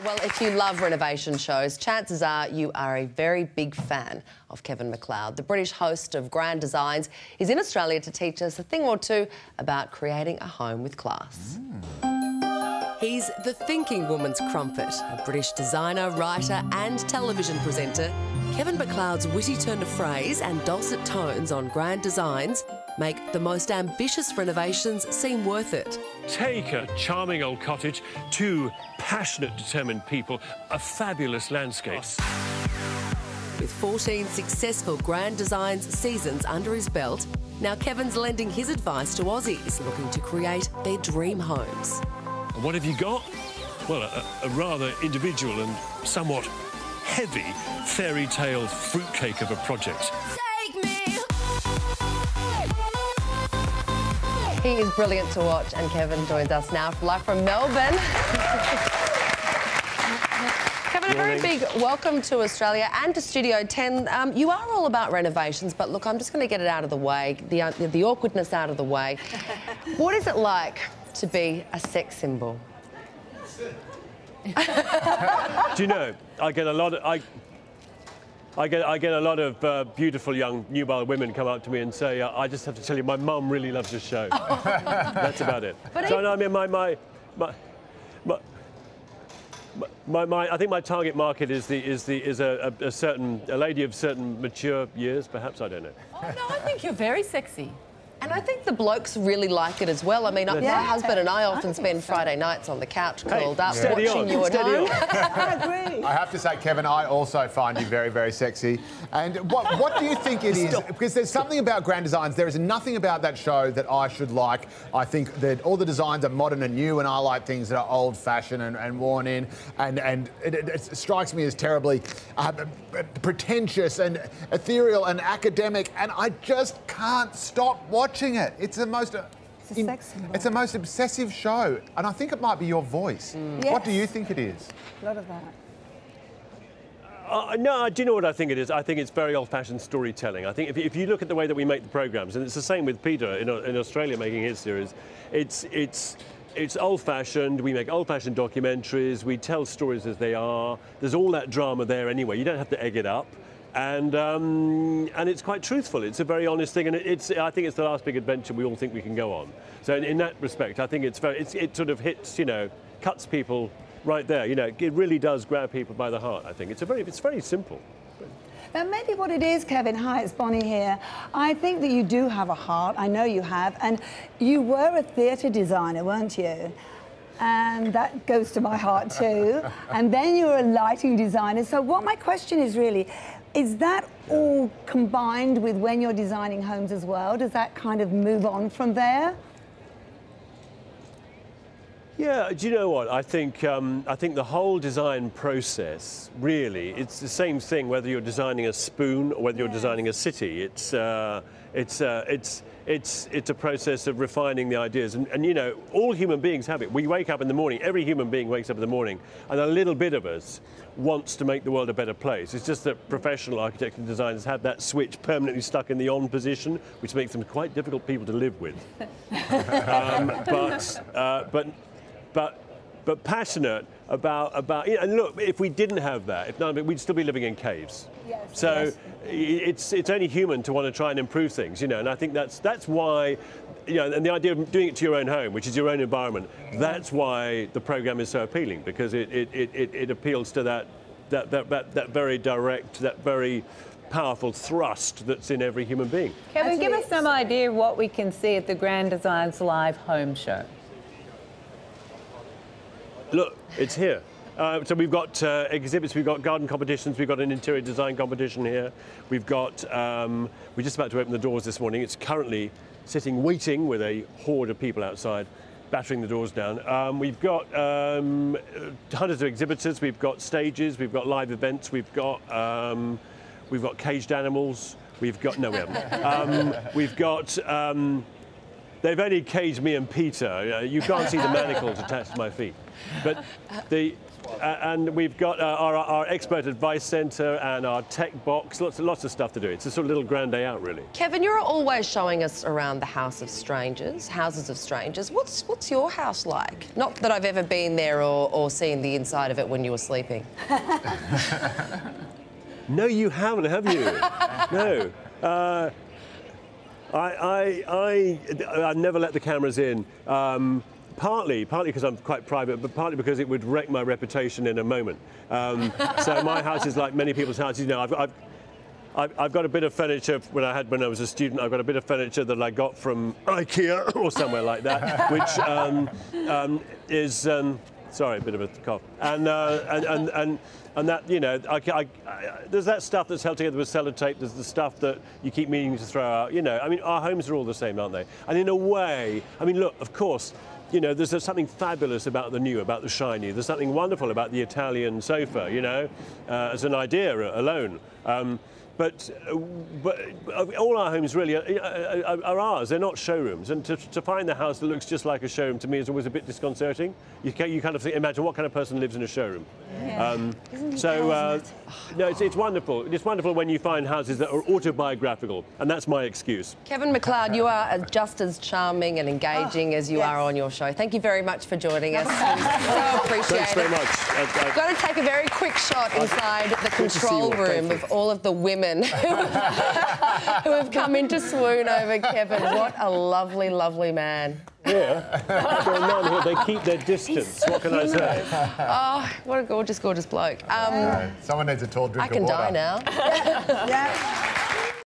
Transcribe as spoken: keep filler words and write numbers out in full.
Well, if you love renovation shows, chances are you are a very big fan of Kevin McCloud. The British host of Grand Designs is in Australia to teach us a thing or two about creating a home with class. Mm. He's the thinking woman's crumpet, a British designer, writer and television presenter. Kevin McCloud's witty turn of phrase and dulcet tones on Grand Designs make the most ambitious renovations seem worth it. Take a charming old cottage, two passionate, determined people, a fabulous landscape. With fourteen successful Grand Designs seasons under his belt, now Kevin's lending his advice to Aussies looking to create their dream homes. And what have you got? Well, a, a rather individual and somewhat heavy fairy tale fruitcake of a project. He is brilliant to watch, and Kevin joins us now live from Melbourne. Kevin, a very big welcome to Australia and to Studio ten. Um, you are all about renovations, but look, I'm just going to get it out of the way, the, uh, the awkwardness out of the way. What is it like to be a sex symbol? Do you know, I get a lot of... I, I get, I get a lot of uh, beautiful young nubile women come up to me and say, uh, I just have to tell you, my mum really loves your show. That's about it. But so, no, I mean, my, my, my, my, my, my, I think my target market is the is the is a, a, a certain a lady of certain mature years, perhaps. I don't know. Oh no, I think you're very sexy. And I think the blokes really like it as well. I mean, yeah. my husband and I often I spend so. Friday nights on the couch curled hey, up yeah. watching on. you at Steady home. I agree. I have to say, Kevin, I also find you very, very sexy. And what, what do you think it is? Stop. Because there's something about Grand Designs. There is nothing about that show that I should like. I think that all the designs are modern and new, and I like things that are old-fashioned and, and worn in. And, and it, it, it strikes me as terribly uh, pretentious and ethereal and academic, and I just can't stop watching it. It's the most... Uh, it's, a sex symbol. It's the most obsessive show, and I think it might be your voice. Mm. Yes. What do you think it is? A lot of that. Uh, no, do you know what I think it is? I think it's very old-fashioned storytelling. I think if, if you look at the way that we make the programmes, and it's the same with Peter in, in Australia making his series, it's it's it's old-fashioned. We make old-fashioned documentaries. We tell stories as they are. There's all that drama there anyway. You don't have to egg it up. And um, and it's quite truthful. It's a very honest thing, and it, it's I think it's the last big adventure we all think we can go on. So in, in that respect, I think it's very it's, it sort of hits, you know, cuts people right there. You know, it really does grab people by the heart. I think it's a very it's very simple. Now, maybe what it is, Kevin, hi, it's Bonnie here. I think that you do have a heart. I know you have, and you were a theatre designer, weren't you? And that goes to my heart too. And then you were a lighting designer. So what my question is really, is that all combined with when you're designing homes as well? Does that kind of move on from there? Yeah, do you know what? I think um, I think the whole design process, really, it's the same thing whether you're designing a spoon or whether you're yes. designing a city. It's uh, it's uh, it's it's it's a process of refining the ideas, and, and you know, all human beings have it. We wake up in the morning. Every human being wakes up in the morning, and a little bit of us wants to make the world a better place. It's just that professional architects and designers have that switch permanently stuck in the on position, which makes them quite difficult people to live with. um, but uh, but. But, but passionate about about. You know, and look, if we didn't have that, if none of it, we'd still be living in caves. Yes, so yes. it's it's only human to want to try and improve things, you know. And I think that's that's why, you know, and the idea of doing it to your own home, which is your own environment, that's why the program is so appealing, because it it it, it, it appeals to that that, that that that very direct, that very powerful thrust that's in every human being. Kevin, give us some idea of what we can see at the Grand Designs live home show. Look, it's here. Uh, so we've got uh, exhibits, we've got garden competitions, we've got an interior design competition here. We've got, um, we're just about to open the doors this morning. It's currently sitting waiting with a horde of people outside, battering the doors down. Um, we've got um, hundreds of exhibitors, we've got stages, we've got live events, we've got, um, we've got caged animals, we've got, no we haven't. Um, we've got, um, they've only caged me and Peter. Uh, you can't see the manacles attached to my feet. But the Uh, and we've got uh, our, our expert advice centre and our tech box, lots, lots of stuff to do. It's a sort of little grand day out, really. Kevin, you're always showing us around the house of strangers, houses of strangers. What's what's your house like? Not that I've ever been there or, or seen the inside of it when you were sleeping. No, you haven't, have you? No. Uh, I, I, I, I never let the cameras in. Um, Partly, partly because I'm quite private, but partly because it would wreck my reputation in a moment. Um, so my house is like many people's houses. You know, I've, I've, I've, I've got a bit of furniture when I had when I was a student. I've got a bit of furniture that I got from IKEA or somewhere like that, which um, um, is um, sorry, a bit of a cough, and uh, and, and and and that you know, I, I, I, there's that stuff that's held together with sellotape. There's the stuff that you keep meaning to throw out. You know, I mean, our homes are all the same, aren't they? And in a way, I mean, look, of course. You know, there's something fabulous about the new, about the shiny. There's something wonderful about the Italian sofa, you know, uh, as an idea alone. Um, but, uh, but all our homes really are, are, are ours. They're not showrooms. And to, to find the house that looks just like a showroom to me is always a bit disconcerting. You, can, you kind of think, imagine what kind of person lives in a showroom. Yeah. Um, so, uh, no, it's, it's wonderful. It's wonderful when you find houses that are autobiographical, and that's my excuse. Kevin McCloud, you are just as charming and engaging oh, as you yes. are on your show. Thank you very much for joining us. So appreciate Thanks it. very much. I, I... I've got to take a very quick shot inside the control room of all of the women who have come into swoon over Kevin. What a lovely, lovely man. Yeah, going on here. They keep their distance. What can I say? Oh, what a gorgeous, gorgeous bloke. Um, yeah. Someone needs a tall drink I can of water. die now. Yeah.